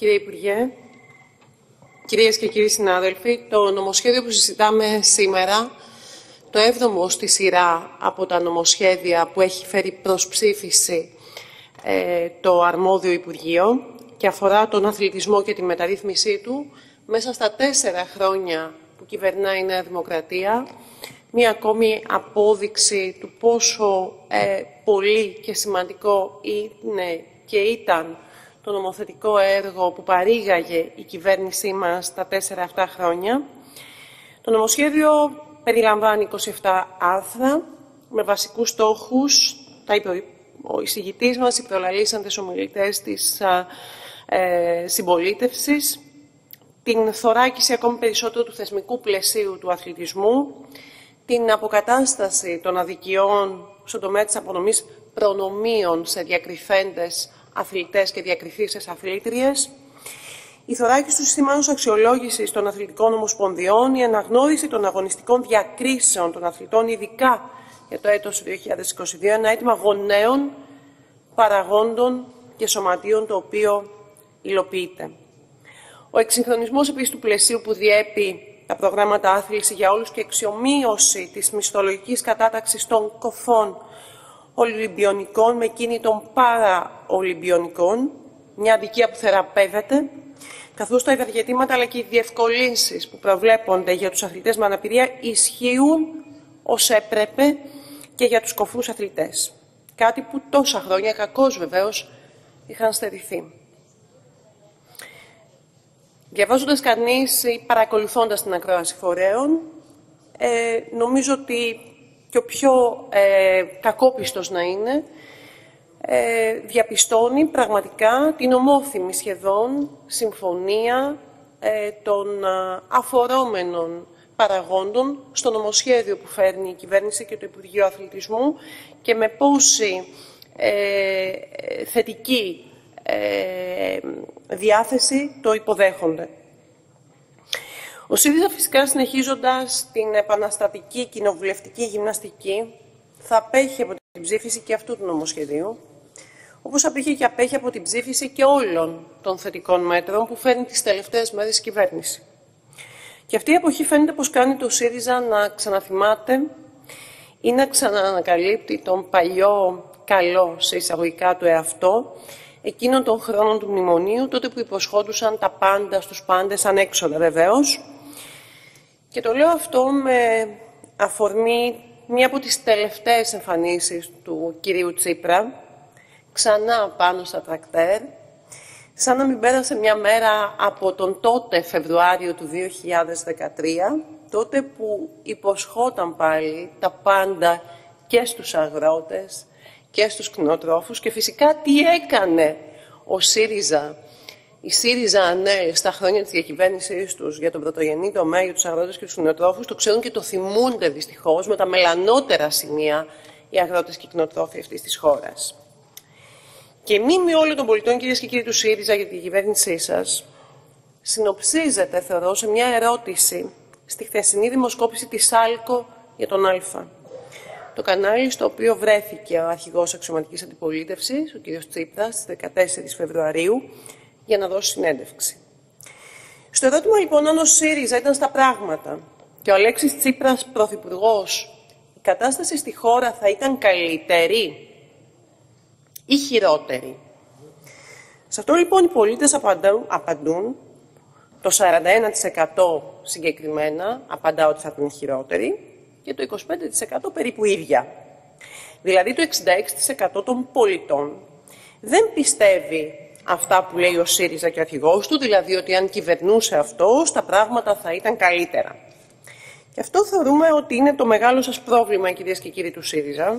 Κύριε Υπουργέ, κυρίες και κύριοι συνάδελφοι, το νομοσχέδιο που συζητάμε σήμερα, το 7ο στη σειρά από τα νομοσχέδια που έχει φέρει προς ψήφιση το αρμόδιο Υπουργείο και αφορά τον αθλητισμό και τη μεταρρύθμισή του, μέσα στα 4 χρόνια που κυβερνάει η Νέα Δημοκρατία, μία ακόμη απόδειξη του πόσο πολύ και σημαντικό είναι και ήταν το νομοθετικό έργο που παρήγαγε η κυβέρνησή μας τα 4 αυτά χρόνια. Το νομοσχέδιο περιλαμβάνει 27 άρθρα με βασικούς στόχους, τα είπε ο εισηγητής μας, οι προλαλήσαντες ομιλητές της συμπολίτευσης, την θωράκιση ακόμη περισσότερο του θεσμικού πλαισίου του αθλητισμού, την αποκατάσταση των αδικιών στον τομέα της απονομής προνομίων σε διακριθέντες αθλητές και διακριθήσεις αθλήτριες, η θωράκιση του συστήματος αξιολόγησης των αθλητικών ομοσπονδιών, η αναγνώριση των αγωνιστικών διακρίσεων των αθλητών, ειδικά για το έτος 2022, ένα αίτημα γονέων, παραγόντων και σωματείων, το οποίο υλοποιείται. Ο εξυγχρονισμός επίσης του πλαισίου που διέπει τα προγράμματα άθληση για όλους και εξομοίωση της μισθολογικής κατάταξης των κοφών ολυμπιονικών με εκείνη των παραολυμπιονικών, μια αδικία που θεραπεύεται, καθώς τα ευεργετήματα αλλά και οι διευκολύνσεις που προβλέπονται για τους αθλητές με αναπηρία ισχύουν ως έπρεπε και για τους κοφούς αθλητές. Κάτι που τόσα χρόνια, κακώς βεβαίως, είχαν στερηθεί. Διαβάζοντας κανείς ή παρακολουθώντας την ακρόαση φορέων, νομίζω ότι και ο πιο κακόπιστος να είναι, διαπιστώνει πραγματικά την ομόθυμη σχεδόν συμφωνία των αφορόμενων παραγόντων στο νομοσχέδιο που φέρνει η κυβέρνηση και το Υπουργείο Αθλητισμού και με πόση θετική διάθεση το υποδέχονται. Ο ΣΥΡΙΖΑ, φυσικά, συνεχίζοντας την επαναστατική κοινοβουλευτική γυμναστική, θα απέχει από την ψήφιση και αυτού του νομοσχεδίου, όπως απέχει και απέχει από την ψήφιση και όλων των θετικών μέτρων που φέρνει τις τελευταίες μέρες η κυβέρνηση. Και αυτή η εποχή φαίνεται πως κάνει το ΣΥΡΙΖΑ να ξαναθυμάται ή να ξαναανακαλύπτει τον παλιό καλό σε εισαγωγικά του εαυτό, εκείνων των χρόνων του μνημονίου, τότε που υποσχόντουσαν τα πάντα στους πάντες, ανέξοδα βεβαίως. Και το λέω αυτό με αφορμή μία από τις τελευταίες εμφανίσεις του κυρίου Τσίπρα, ξανά πάνω στα τρακτέρ, σαν να μην πέρασε μια μέρα από τον τότε Φεβρουάριο του 2013, τότε που υποσχόταν πάλι τα πάντα και στους αγρότες και στους κτηνοτρόφους και φυσικά τι έκανε ο ΣΥΡΙΖΑ, η ΣΥΡΙΖΑ ΑΝΕΛ στα χρόνια της διακυβέρνησής τους για τον πρωτογενή τομέα, για τους αγρότες και τους κτηνοτρόφους, το ξέρουν και το θυμούνται δυστυχώς με τα μελανότερα σημεία οι αγρότες και οι κτηνοτρόφοι αυτής της χώρας. Και η μνήμη όλων των πολιτών, κυρίες και κύριοι του ΣΥΡΙΖΑ, για την κυβέρνησή σας, συνοψίζεται, θεωρώ, σε μια ερώτηση στη χθεσινή δημοσκόπηση της ΣΑΛΚΟ για τον Α. Το κανάλι στο οποίο βρέθηκε ο αρχηγός αξιωματικής αντιπολίτευσης, ο κ. Τσίπρας, στις 14 Φεβρουαρίου, για να δώσει συνέντευξη. Στο ερώτημα, λοιπόν, αν ο ΣΥΡΙΖΑ ήταν στα πράγματα και ο Αλέξης Τσίπρας πρωθυπουργός, η κατάσταση στη χώρα θα ήταν καλύτερη ή χειρότερη. Σε αυτό, λοιπόν, οι πολίτες απαντούν, το 41% συγκεκριμένα απαντά ότι θα ήταν χειρότερη, και το 25% περίπου ίδια. Δηλαδή το 66% των πολιτών δεν πιστεύει αυτά που λέει ο ΣΥΡΙΖΑ και ο αρχηγός του, δηλαδή ότι αν κυβερνούσε αυτός τα πράγματα θα ήταν καλύτερα. Και αυτό θεωρούμε ότι είναι το μεγάλο σας πρόβλημα, κυρίες και κύριοι του ΣΥΡΙΖΑ,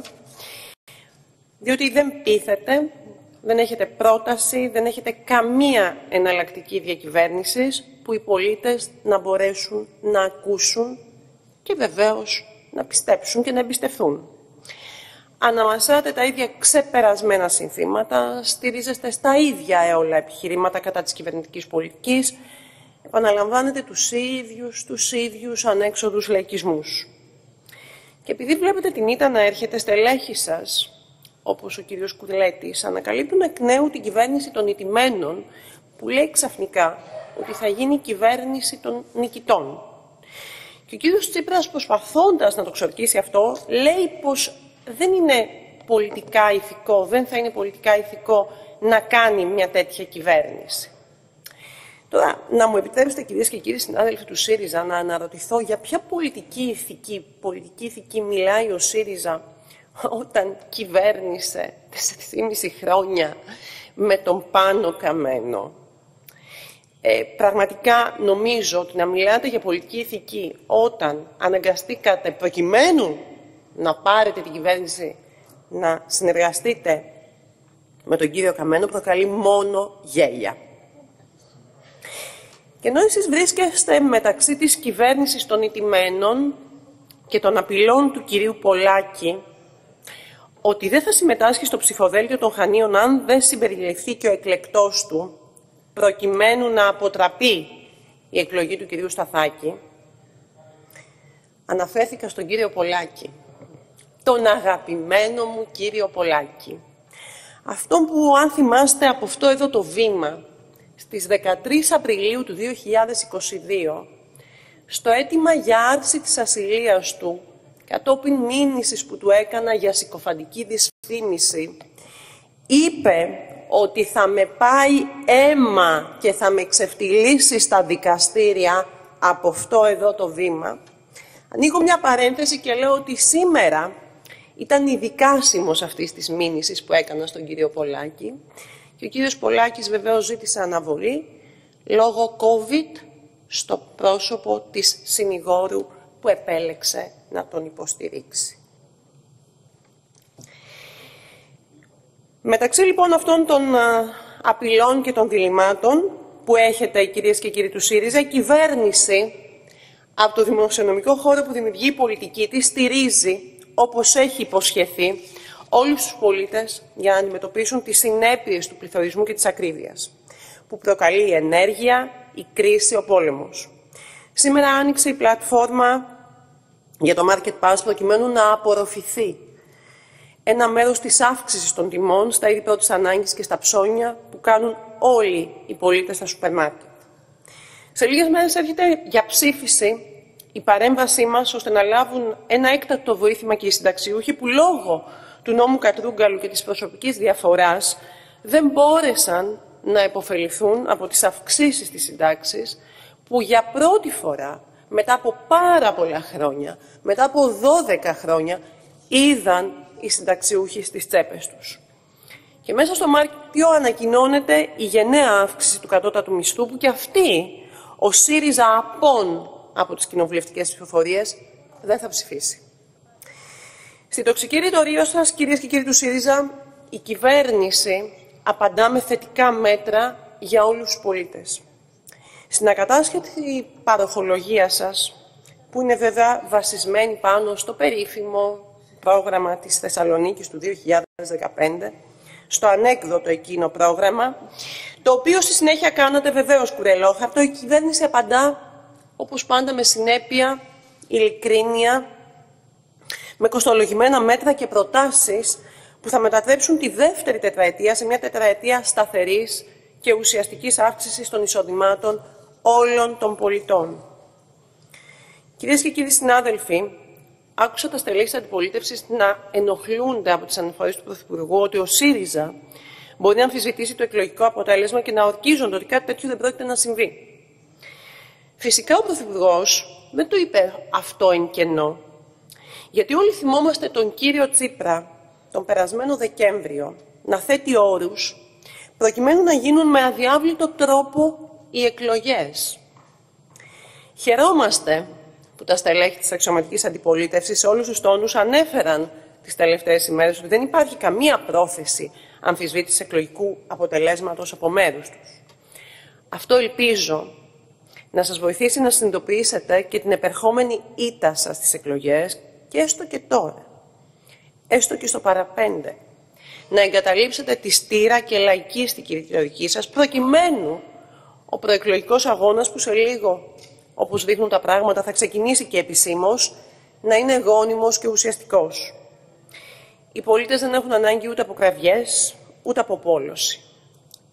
διότι δεν πείθετε, δεν έχετε πρόταση, δεν έχετε καμία εναλλακτική διακυβέρνηση που οι πολίτες να μπορέσουν να ακούσουν και βεβαίως να πιστέψουν και να εμπιστευθούν. Αναμασάτε τα ίδια ξεπερασμένα συνθήματα, στηρίζεστε στα ίδια έολα επιχειρήματα κατά της κυβερνητικής πολιτικής, επαναλαμβάνετε τους ίδιους ανέξοδους λαϊκισμούς. Και επειδή βλέπετε την ήττα να έρχεται, στελέχη σας, όπως ο κύριος Κουρλέτης, ανακαλύπτουν εκ νέου την κυβέρνηση των ηττημένων που λέει ξαφνικά ότι θα γίνει κυβέρνηση των νικητών. Και ο κύριος Τσίπρας, προσπαθώντας να το ξορκίσει αυτό, λέει πως δεν είναι πολιτικά ηθικό, δεν θα είναι πολιτικά ηθικό να κάνει μια τέτοια κυβέρνηση. Τώρα, να μου επιτρέψετε, κυρίες και κύριοι συνάδελφοι του ΣΥΡΙΖΑ, να αναρωτηθώ για ποια πολιτική ηθική μιλάει ο ΣΥΡΙΖΑ όταν κυβέρνησε 4,5 χρόνια με τον Πάνο Καμένο. Πραγματικά νομίζω ότι να μιλάτε για πολιτική ηθική όταν αναγκαστήκατε προκειμένου να πάρετε την κυβέρνηση να συνεργαστείτε με τον κύριο Καμένο προκαλεί μόνο γέλια. Και ενώ εσείς βρίσκεστε μεταξύ της κυβέρνησης των ηττημένων και των απειλών του κυρίου Πολάκη ότι δεν θα συμμετάσχει στο ψηφοδέλτιο των Χανίων αν δεν συμπεριληφθεί και ο εκλεκτός του προκειμένου να αποτραπεί η εκλογή του κυρίου Σταθάκη, αναφέρθηκα στον κύριο Πολάκη, τον αγαπημένο μου κύριο Πολάκη. Αυτό που, αν θυμάστε από αυτό εδώ το βήμα, στις 13 Απριλίου του 2022, στο αίτημα για άρση της ασυλίας του, κατόπιν μήνυσης που του έκανα για συκοφαντική δυσφήμιση, είπε ότι θα με πάει αίμα και θα με ξεφτυλίσει στα δικαστήρια από αυτό εδώ το βήμα. Ανοίγω μια παρένθεση και λέω ότι σήμερα ήταν η δικάσιμος αυτής της μήνυσης που έκανα στον κύριο Πολάκη και ο κύριος Πολάκης βεβαίως ζήτησε αναβολή λόγω COVID στο πρόσωπο της συνηγόρου που επέλεξε να τον υποστηρίξει. Μεταξύ λοιπόν αυτών των απειλών και των διλημάτων που έχετε, κυρίες και κύριοι του ΣΥΡΙΖΑ, η κυβέρνηση από το δημοσιονομικό χώρο που δημιουργεί η πολιτική της στηρίζει, όπως έχει υποσχεθεί, όλους τους πολίτες για να αντιμετωπίσουν τις συνέπειες του πληθωρισμού και της ακρίβειας, που προκαλεί η ενέργεια, η κρίση, ο πόλεμος. Σήμερα άνοιξε η πλατφόρμα για το Market Pass προκειμένου να απορροφηθεί ένα μέρος της αύξησης των τιμών στα είδη πρώτης ανάγκης και στα ψώνια που κάνουν όλοι οι πολίτες στα σούπερ μάρκετ. Σε λίγες μέρες έρχεται για ψήφιση η παρέμβασή μας ώστε να λάβουν ένα έκτακτο βοήθημα και οι συνταξιούχοι που λόγω του νόμου Κατρούγκαλου και της προσωπικής διαφοράς δεν μπόρεσαν να επωφεληθούν από τις αυξήσεις της συντάξης που για πρώτη φορά μετά από πάρα πολλά χρόνια, μετά από 12 χρόνια, είδαν οι συνταξιούχοι στις τσέπες τους. Και μέσα στο Μάρτιο ανακοινώνεται η γενναία αύξηση του κατώτατου μισθού που και αυτή ο ΣΥΡΙΖΑ απόν από τις κοινοβουλευτικές ψηφοφορίες δεν θα ψηφίσει. Στη τοξική ρητορία σας, κυρίες και κύριοι του ΣΥΡΙΖΑ, η κυβέρνηση απαντά με θετικά μέτρα για όλους τους πολίτες. Στην ακατάσχετη παροχολογία σας, που είναι βέβαια βασισμένη πάνω στο περίφημο πρόγραμμα της Θεσσαλονίκης του 2015, στο ανέκδοτο εκείνο πρόγραμμα, το οποίο στη συνέχεια κάνατε βεβαίως κουρελόχαρτο, η κυβέρνηση απαντά, όπως πάντα, με συνέπεια, ειλικρίνεια, με κοστολογημένα μέτρα και προτάσεις που θα μετατρέψουν τη δεύτερη τετραετία σε μια τετραετία σταθερής και ουσιαστικής αύξησης των εισοδημάτων όλων των πολιτών. Κυρίες και κύριοι συνάδελφοι, άκουσα τα στελέχη της αντιπολίτευσης να ενοχλούνται από τις αναφορές του Πρωθυπουργού ότι ο ΣΥΡΙΖΑ μπορεί να αμφισβητήσει το εκλογικό αποτέλεσμα και να ορκίζονται ότι κάτι τέτοιο δεν πρόκειται να συμβεί. Φυσικά ο Πρωθυπουργός δεν το είπε αυτό εν κενό, γιατί όλοι θυμόμαστε τον κύριο Τσίπρα τον περασμένο Δεκέμβριο να θέτει όρους προκειμένου να γίνουν με αδιάβλητο τρόπο οι εκλογές. Χαιρόμαστε που τα στελέχη της αξιωματικής αντιπολίτευσης σε όλους τους τόνους ανέφεραν τις τελευταίες ημέρες ότι δεν υπάρχει καμία πρόθεση αμφισβήτησης εκλογικού αποτελέσματος από μέρους τους. Αυτό ελπίζω να σας βοηθήσει να συνειδητοποιήσετε και την επερχόμενη ήττα σας στις εκλογές και έστω και τώρα, έστω και στο παραπέντε, να εγκαταλείψετε τη στήρα και λαϊκίστικη ρητορική σας προκειμένου ο προεκλογικός αγώνας που σε λίγο, όπως δείχνουν τα πράγματα, θα ξεκινήσει και επισήμως, να είναι γόνιμος και ουσιαστικός. Οι πολίτες δεν έχουν ανάγκη ούτε από κραυγές, ούτε από πόλωση.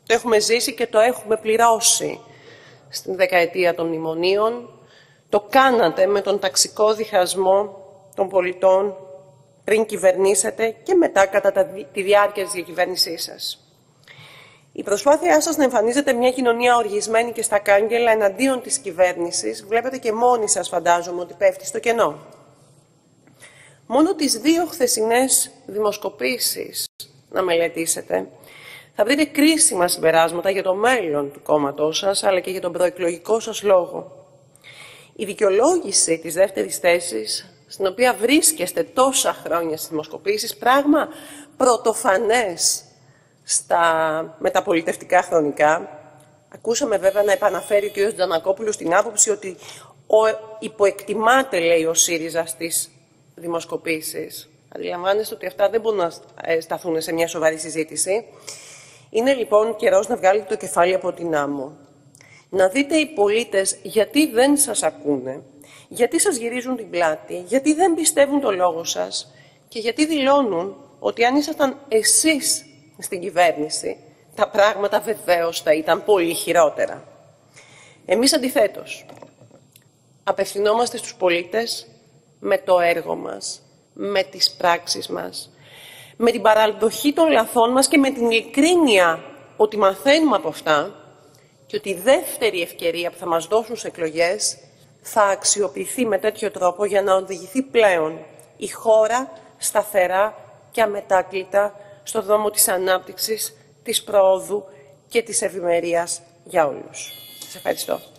Το έχουμε ζήσει και το έχουμε πληρώσει στην δεκαετία των μνημονίων. Το κάνατε με τον ταξικό διχασμό των πολιτών πριν κυβερνήσετε και μετά κατά τη διάρκεια της διακυβέρνησής σας. Η προσπάθειά σας να εμφανίζετε μια κοινωνία οργισμένη και στα κάγκελα εναντίον της κυβέρνησης, βλέπετε και μόνοι σας φαντάζομαι ότι πέφτει στο κενό. Μόνο τις 2 χθεσινές δημοσκοπήσεις να μελετήσετε, θα βρείτε κρίσιμα συμπεράσματα για το μέλλον του κόμματός σας, αλλά και για τον προεκλογικό σας λόγο. Η δικαιολόγηση της δεύτερης θέσης, στην οποία βρίσκεστε τόσα χρόνια στις δημοσκοπήσεις, πράγμα πρωτοφανές στα μεταπολιτευτικά χρονικά. Ακούσαμε βέβαια να επαναφέρει ο κ. Τζανακόπουλος την άποψη ότι υποεκτιμάται, λέει, ο ΣΥΡΙΖΑ στις δημοσκοπήσεις. Αντιλαμβάνεστε ότι αυτά δεν μπορούν να σταθούν σε μια σοβαρή συζήτηση. Είναι λοιπόν καιρός να βγάλετε το κεφάλι από την άμμο. Να δείτε οι πολίτες γιατί δεν σας ακούνε, γιατί σας γυρίζουν την πλάτη, γιατί δεν πιστεύουν το λόγο σας και γιατί δηλώνουν ότι αν ήσασταν εσείς στην κυβέρνηση, τα πράγματα βεβαίως θα ήταν πολύ χειρότερα. Εμείς αντιθέτως, απευθυνόμαστε στους πολίτες με το έργο μας, με τις πράξεις μας, με την παραδοχή των λαθών μας και με την ειλικρίνεια ότι μαθαίνουμε από αυτά και ότι η δεύτερη ευκαιρία που θα μας δώσουν σε εκλογές θα αξιοποιηθεί με τέτοιο τρόπο για να οδηγηθεί πλέον η χώρα σταθερά και αμετάκλητα στο δρόμο της ανάπτυξης, της προόδου και της ευημερίας για όλους. Σας ευχαριστώ.